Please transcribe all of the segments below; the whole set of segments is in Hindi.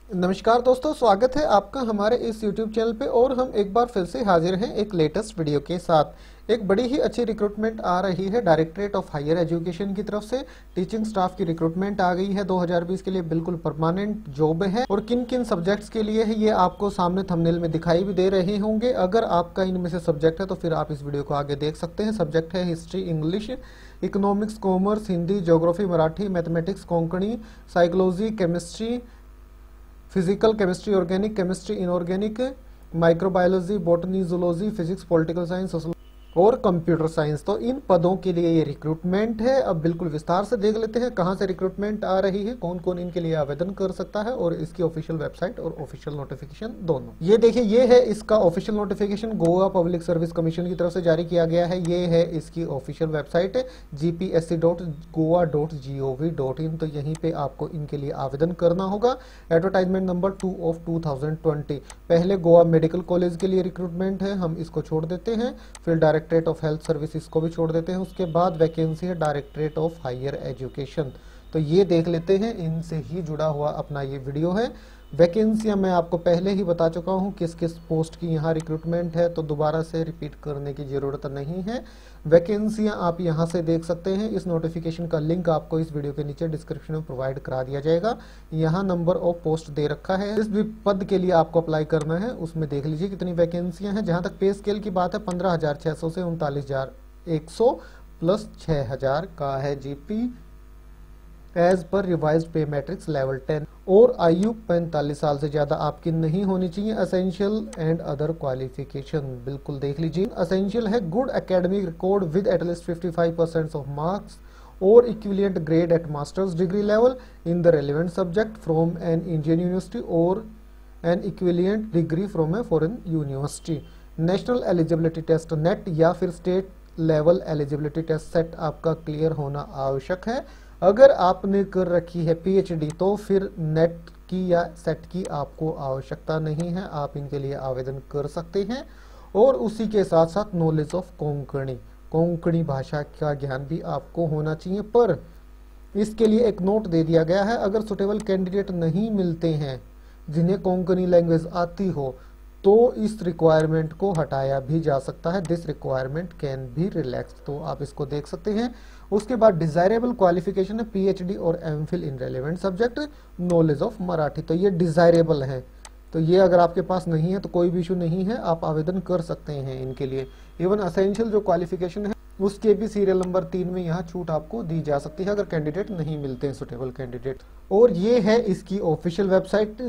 नमस्कार दोस्तों, स्वागत है आपका हमारे इस YouTube चैनल पे। और हम एक बार फिर से हाजिर हैं एक लेटेस्ट वीडियो के साथ। एक बड़ी ही अच्छी रिक्रूटमेंट आ रही है डायरेक्टरेट ऑफ हायर एजुकेशन की तरफ से। टीचिंग स्टाफ की रिक्रूटमेंट आ गई है 2020 के लिए, बिल्कुल परमानेंट जॉब है। और किन किन सब्जेक्ट्स के लिए है ये आपको सामने थंबनेल में दिखाई भी दे रहे होंगे। अगर आपका इनमें से सब्जेक्ट है तो फिर आप इस वीडियो को आगे देख सकते हैं। सब्जेक्ट है history, English, economics, commerce, Hindi, geography, Marathi, mathematics, Konkani, psychology, chemistry, physical chemistry, organic chemistry, inorganic, microbiology, botany, zoology, physics, political science और कंप्यूटर साइंस। तो इन पदों के लिए ये रिक्रूटमेंट है। अब बिल्कुल विस्तार से देख लेते हैं कहां से रिक्रूटमेंट आ रही है, कौन कौन इनके लिए आवेदन कर सकता है और इसकी ऑफिशियल वेबसाइट और ऑफिशियल नोटिफिकेशन दोनों। ये देखिए, ये है इसका official notification, Goa public service commission की तरफ से जारी किया गया है। ये है इसकी ऑफिशियल वेबसाइट gpsc.goa.gov.in। तो यहीं पे आपको इनके लिए आवेदन करना होगा। Advertisement number 2 of 2020। पहले गोवा मेडिकल कॉलेज के लिए रिक्रूटमेंट है, हम इसको छोड़ देते हैं। फिर डायरेक्टरेट ऑफ हेल्थ सर्विसेज को भी छोड़ देते हैं। उसके बाद वैकेंसी है डायरेक्टरेट ऑफ हायर एजुकेशन। तो ये देख लेते हैं, इनसे ही जुड़ा हुआ अपना ये वीडियो है। वैकेंसियां मैं आपको पहले ही बता चुका हूं किस किस पोस्ट की यहाँ रिक्रूटमेंट है, तो दोबारा से रिपीट करने की जरूरत नहीं है। वैकेंसियां आप यहाँ से देख सकते हैं। इस नोटिफिकेशन का लिंक आपको इस वीडियो के नीचे डिस्क्रिप्शन में प्रोवाइड करा दिया जाएगा। यहाँ नंबर ऑफ पोस्ट दे रखा है। जिस भी पद के लिए आपको अप्लाई करना है उसमें देख लीजिए कितनी वैकेंसियां हैं। जहां तक पे स्केल की बात है, 15,600 से 39,100 प्लस 6,000 का है GP as per revised pay matrix level 10। और आयु 45 साल से ज्यादा आपकी नहीं होनी चाहिए। असेंशियल एंड अदर क्वालिफिकेशन बिल्कुल देख लीजिए। असेंशियल है good academic record with at least 55% of marks और equivalent grade at masters degree level in the relevant subject from an Indian university और an equivalent degree from a foreign university. National eligibility test net या फिर state level eligibility test set आपका क्लियर होना आवश्यक है। अगर आपने कर रखी है पीएचडी तो फिर नेट की या सेट की आपको आवश्यकता नहीं है, आप इनके लिए आवेदन कर सकते हैं। और उसी के साथ साथ नॉलेज ऑफ कोंकणी भाषा का ज्ञान भी आपको होना चाहिए। पर इसके लिए एक नोट दे दिया गया है, अगर सुटेबल कैंडिडेट नहीं मिलते हैं जिन्हें कोंकणी लैंग्वेज आती हो तो इस रिक्वायरमेंट को हटाया भी जा सकता है। This requirement can be relax. तो आप इसको देख सकते हैं। उसके बाद डिजायरेबल क्वालिफिकेशन है पीएचडी और MPhil in relevant subject, knowledge of Marathi. तो ये डिजायरेबल है, तो ये अगर आपके पास नहीं है तो कोई भी इशू नहीं है, आप आवेदन कर सकते हैं इनके लिए। इवन असेंशियल जो क्वालिफिकेशन है उसके भी सीरियल नंबर 3 में यहाँ छूट आपको दी जा सकती है अगर कैंडिडेट नहीं मिलते हैं सुटेबल कैंडिडेट। और ये है इसकी ऑफिशियल वेबसाइट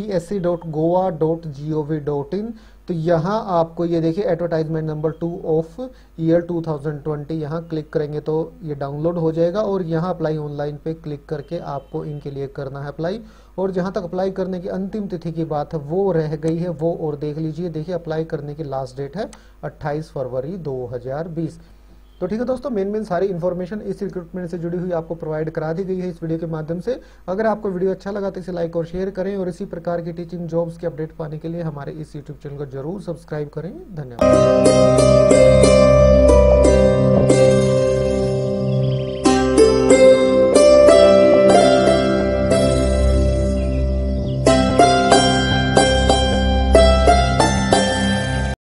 gpsc.goa.gov.in। तो यहाँ आपको ये देखिए एडवर्टाइजमेंट नंबर 2 ऑफ ईयर 2020, यहाँ क्लिक करेंगे तो ये डाउनलोड हो जाएगा। और यहाँ अप्लाई ऑनलाइन पे क्लिक करके आपको इनके लिए करना है अप्लाई। और जहाँ तक अप्लाई करने की अंतिम तिथि की बात है वो रह गई है वो, और देख लीजिए, देखिए अप्लाई करने की लास्ट डेट है 28 फरवरी 2020। तो ठीक है दोस्तों, मेन सारी इन्फॉर्मेशन इस रिक्रूटमेंट से जुड़ी हुई आपको प्रोवाइड करा दी गई है इस वीडियो के माध्यम से। अगर आपको वीडियो अच्छा लगा तो इसे लाइक और शेयर करें और इसी प्रकार की टीचिंग जॉब्स के अपडेट पाने के लिए हमारे इस यूट्यूब चैनल को जरूर सब्सक्राइब करें। धन्यवाद।